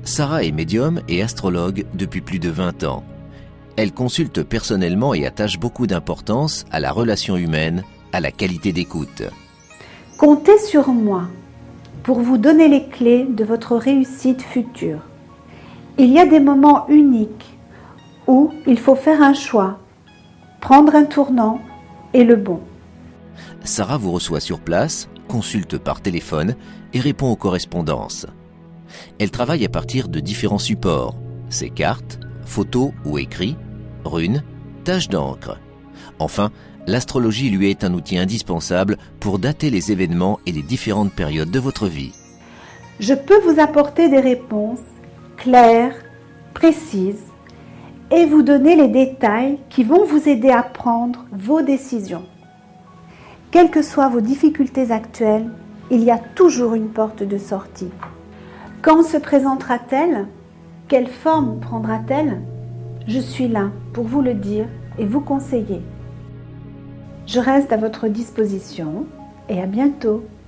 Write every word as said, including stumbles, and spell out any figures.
Sarah est médium et astrologue depuis plus de vingt ans. Elle consulte personnellement et attache beaucoup d'importance à la relation humaine, à la qualité d'écoute. Comptez sur moi pour vous donner les clés de votre réussite future. Il y a des moments uniques où il faut faire un choix, prendre un tournant et le bon. Sarah vous reçoit sur place, consulte par téléphone et répond aux correspondances. Elle travaille à partir de différents supports, ses cartes, photos ou écrits, runes, taches d'encre. Enfin, l'astrologie lui est un outil indispensable pour dater les événements et les différentes périodes de votre vie. Je peux vous apporter des réponses claires, précises et vous donner les détails qui vont vous aider à prendre vos décisions. Quelles que soient vos difficultés actuelles, il y a toujours une porte de sortie. Quand se présentera-t-elle? Quelle forme prendra-t-elle? Je suis là pour vous le dire et vous conseiller. Je reste à votre disposition et à bientôt.